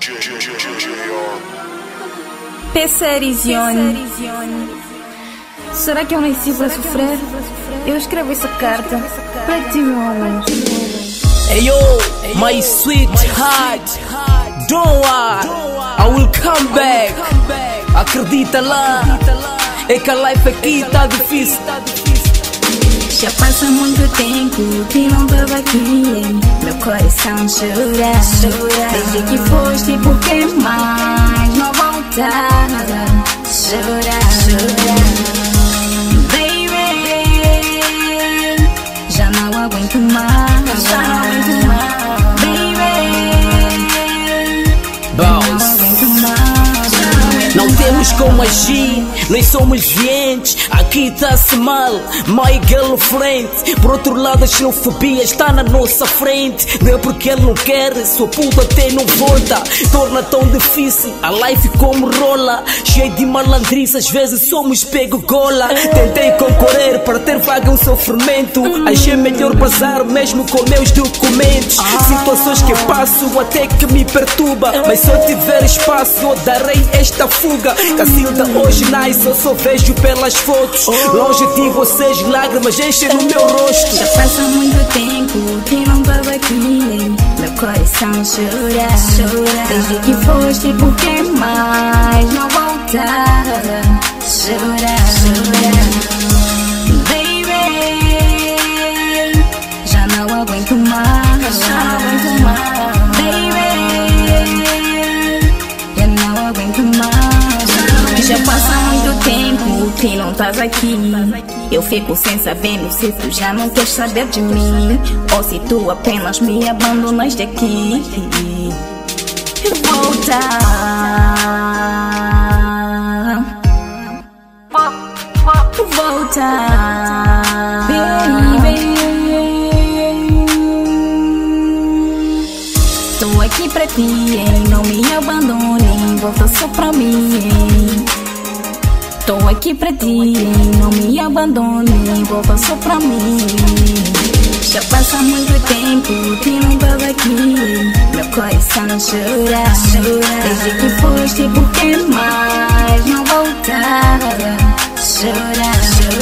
P-Serizione. Será que eu nasci para sofrer? Eu escrevo essa carta para ti, meu amor. Hey yo, my sweetheart, don't worry, I will come back. Acredita lá, é que a life aqui tá difícil. Já passa muito tempo que não tava aqui, meu coração chora. Desde que foste, por que mais não voltar? Chora. Baby, já não aguento mais. Não temos como agir, nós somos vientes. Aqui tá-se mal, my girlfriend. Por outro lado, a xenofobia está na nossa frente. Não é porque ele não quer, sua puta até não volta. Torna tão difícil a life como rola. Cheio de malandrice, às vezes somos pego gola. Tentei concorrer para ter vaga um sofrimento. Achei melhor bazar mesmo com meus documentos. Situações que passo até que me perturba, mas se eu tiver espaço eu darei esta fuga. Cacilda hoje nice, eu só vejo pelas fotos. Longe de vocês, lágrimas enchem no meu rosto. Já passa muito tempo que não tava aqui, meu coração chora. Desde que foste, por que mais não voltar? Chora. Baby, já não aguento mais. Baby, já não aguento mais. Já passa muito tempo que não estás aqui. Eu fico sem saber se tu já não queres saber de mim, ou se tu apenas me abandonas daqui. Volta, baby. Tô aqui pra ti, hein? Não me abandone, volta só pra mim, hein? Tô aqui pra ti, hein? Não me abandone, volta só pra mim. Já passa muito tempo que não tava aqui, meu coração chora. Desde que foste, por que mais não voltar? Chora.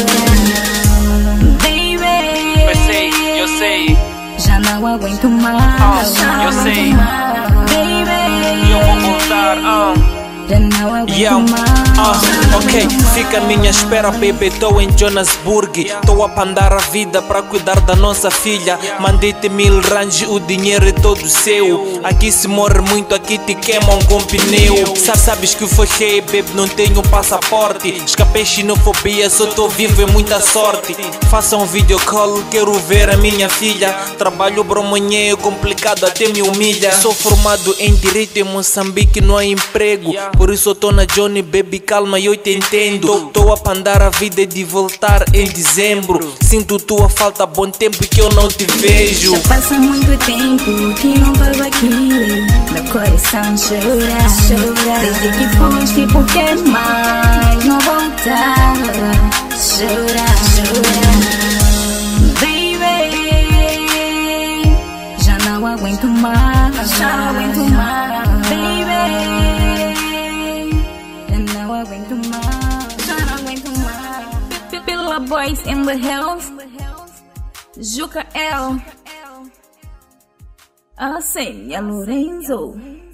Baby, Eu sei, já não aguento mais. eu sei. Baby, eu vou voltar. já não aguento mais. Ok, fica à minha espera, baby, tô em Johannesburg. Tô a pandar a vida para cuidar da nossa filha. Mandei-te 1000 range, o dinheiro é todo seu. Aqui se morre muito, aqui te queimam com pneu. Sabes que foi rei, baby, não tenho passaporte. Escapei xenofobia, só tô vivo, é muita sorte. Faça um video call, quero ver a minha filha. Trabalho bromonheiro, complicado, até me humilha. Sou formado em direito em Moçambique, não há emprego. Por isso eu tô na Johnny, baby, calma, eu te entendo. Tô a pandar a vida de voltar em dezembro. Sinto tua falta, bom tempo que eu não te vejo. Já passa muito tempo que não tava aqui, meu coração chora. Desde que foste, por que mais não voltar? Chora. Baby, já não aguento mais. Baby, Pilla Boys in the house, Juca L, Arsenio Lorenzo.